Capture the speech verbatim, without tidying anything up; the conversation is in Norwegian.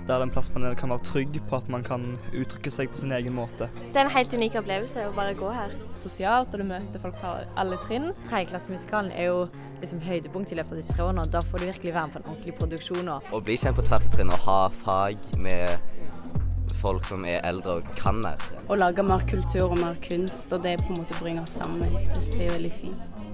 Der den plass man kan være trygg på at man kan uttrykke seg på sin egen måte. Det er en helt unik opplevelse å bare gå her. Sosialt, og du møter folk fra alle trinn. Tredjeklassemusikalen er jo liksom høydepunkt i løpet av disse tre årene, og da får du virkelig være med på en ordentlig produksjon. Å bli kjent på tvers av trinn og ha fag med folk som er eldre og kan mer. Å lage mer kultur og mer kunst, og det på en måte bringer oss sammen. Det er veldig fint.